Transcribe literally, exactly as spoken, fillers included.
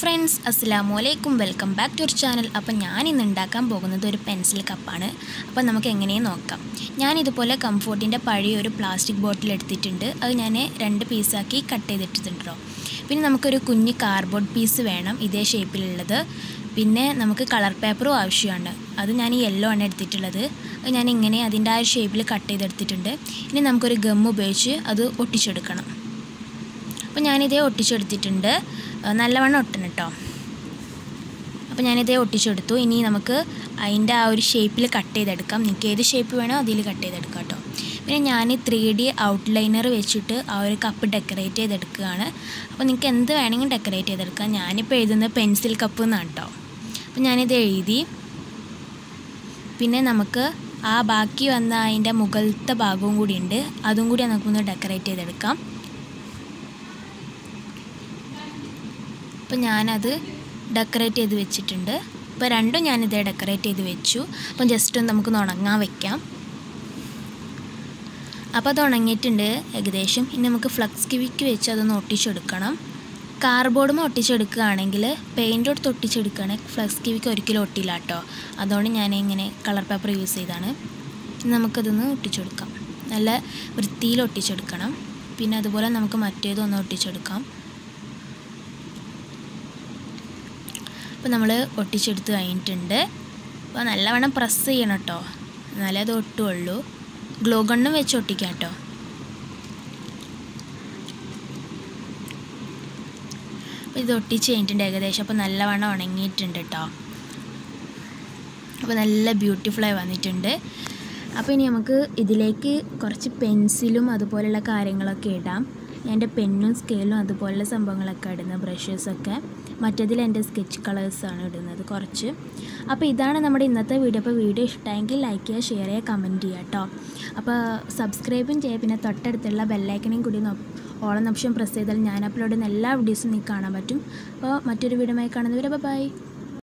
friends, assalamualaikum. Welcome back to our channel. അപ്പോൾ ഞാൻ ഇന്ന് ഉണ്ടാക്കാൻ പോകുന്നത് ഒരു പെൻസിൽ കപ്പാണ്. അപ്പോൾ നമുക്ക് എങ്ങനെയും നോക്കാം. ഞാൻ ഇതുപോലെ കംഫോർട്ടിൻ്റെ പഴയ ഒരു പ്ലാസ്റ്റിക് ബോട്ടിൽ എടുത്തിട്ടുണ്ട്. അത് ഞാൻ രണ്ട് പീസാക്കി കട്ട് ചെയ്തിട്ടിട്ടുണ്ടോ. പിന്നെ നമുക്കൊരു കുഞ്ഞ് കാർഡ്ബോർഡ് പീസ് വേണം, ഇതേ ഷേപ്പിലുള്ളത്. പിന്നെ നമുക്ക് കളർ പേപ്പറും ആവശ്യമാണ്. അത് ഞാൻ യെല്ലോ ആണ് എടുത്തിട്ടുള്ളത്. അത് ഞാൻ ഇങ്ങനെ അതിൻ്റെ ആ ഷേപ്പിൽ കട്ട് ചെയ്തെടുത്തിട്ടുണ്ട്. ഇനി നമുക്കൊരു ഗം ഉപയോഗിച്ച് അത് ഒട്ടിച്ചെടുക്കണം. അപ്പോൾ ഞാനിതേ ഒട്ടിച്ചെടുത്തിട്ടുണ്ട്. നല്ലവണ്ണം ഒട്ടണം കേട്ടോ. അപ്പോൾ ഞാനിതേ ഒട്ടിച്ചെടുത്തു. ഇനി നമുക്ക് അതിൻ്റെ ആ ഒരു ഷേപ്പിൽ കട്ട് ചെയ്തെടുക്കാം. നിങ്ങൾക്ക് ഏത് ഷേപ്പ് വേണോ അതിൽ കട്ട് ചെയ്തെടുക്കാം കേട്ടോ. പിന്നെ ഞാൻ ത്രീ ഡി ഔട്ട്ലൈനർ വെച്ചിട്ട് ആ ഒരു കപ്പ് ഡെക്കറേറ്റ് ചെയ്തെടുക്കുകയാണ്. അപ്പോൾ നിങ്ങൾക്ക് എന്ത് വേണമെങ്കിലും ഡെക്കറേറ്റ് ചെയ്തെടുക്കാം. ഞാനിപ്പോൾ എഴുതുന്നത് പെൻസിൽ കപ്പ് എന്നാണ് കേട്ടോ. അപ്പോൾ ഞാനിത് എഴുതി. പിന്നെ നമുക്ക് ആ ബാക്കി വന്ന അതിൻ്റെ മുകളിലത്തെ ഭാഗവും കൂടി ഉണ്ട്, അതും കൂടി നമുക്കൊന്ന് ഡെക്കറേറ്റ് ചെയ്തെടുക്കാം. അപ്പോൾ ഞാനത് ഡെക്കറേറ്റ് ചെയ്ത് വെച്ചിട്ടുണ്ട്. അപ്പോൾ രണ്ടും ഞാനിത് ഡെക്കറേറ്റ് ചെയ്ത് വെച്ചു. അപ്പം ജസ്റ്റ് ഒന്ന് നമുക്കൊന്ന് ഉണങ്ങാൻ വെക്കാം. അപ്പോൾ അത് ഉണങ്ങിയിട്ടുണ്ട് ഏകദേശം. ഇനി നമുക്ക് ഫ്ലക്സ് കിവിക്ക് വെച്ച് അതൊന്ന് ഒട്ടിച്ചെടുക്കണം. കാർഡ്ബോർഡും ഒട്ടിച്ചെടുക്കുകയാണെങ്കിൽ പെയിൻ്റ് എടുത്ത് ഒട്ടിച്ചെടുക്കുകയാണെങ്കിൽ ഫ്ലക്സ് കിവിക്ക് ഒരിക്കലും ഒട്ടില്ല കേട്ടോ. അതുകൊണ്ട് ഞാൻ ഇങ്ങനെ കളർ പേപ്പർ യൂസ് ചെയ്താണ്. നമുക്കതൊന്ന് ഒട്ടിച്ചെടുക്കാം. നല്ല വൃത്തിയിൽ ഒട്ടിച്ചെടുക്കണം. പിന്നെ അതുപോലെ നമുക്ക് മറ്റേതൊന്ന് ഒട്ടിച്ചെടുക്കാം. അപ്പോൾ നമ്മൾ ഒട്ടിച്ചെടുത്ത് കഴിഞ്ഞിട്ടുണ്ട്. അപ്പോൾ നല്ലവണ്ണം പ്രസ് ചെയ്യണം കേട്ടോ, എന്നാലേ അത് ഒട്ടുള്ളൂ. ഗ്ലൂ ഗണ്ണും വെച്ച് ഒട്ടിക്കാം കേട്ടോ. അപ്പോൾ ഇത് ഒട്ടിച്ച് കഴിഞ്ഞിട്ടുണ്ട് ഏകദേശം. അപ്പോൾ നല്ലവണ്ണം ഉണങ്ങിയിട്ടുണ്ട് കേട്ടോ. അപ്പോൾ നല്ല ബ്യൂട്ടിഫുള്ളായി വന്നിട്ടുണ്ട്. അപ്പോൾ ഇനി നമുക്ക് ഇതിലേക്ക് കുറച്ച് പെൻസിലും അതുപോലെയുള്ള കാര്യങ്ങളൊക്കെ ഇടാം. എൻ്റെ പെന്നും സ്കെയിലും അതുപോലുള്ള സംഭവങ്ങളൊക്കെ ഇടുന്നത്, ബ്രഷസൊക്കെ. മറ്റേതിൽ എൻ്റെ സ്കെച്ച് കളേഴ്സാണ് ഇടുന്നത് കുറച്ച്. അപ്പോൾ ഇതാണ് നമ്മുടെ ഇന്നത്തെ വീഡിയോ. അപ്പോൾ വീഡിയോ ഇഷ്ടമെങ്കിൽ ലൈക്ക് ചെയ്യുക, ഷെയർ ചെയ്യുക, കമൻറ്റ് ചെയ്യുക കേട്ടോ. അപ്പോൾ സബ്സ്ക്രൈബും ചെയ്യുക. പിന്നെ തൊട്ടടുത്തുള്ള ബെല്ലൈക്കനെയും കൂടി ഓളം ഓപ്ഷൻ പ്രസ് ചെയ്താൽ ഞാൻ അപ്ലോഡ് ചെയ്യുന്ന എല്ലാ വീഡിയോസും നിങ്ങൾക്ക് കാണാൻ പറ്റും. അപ്പോൾ മറ്റൊരു വീഡിയോയുമായി കാണുന്നവരെ ബൈ.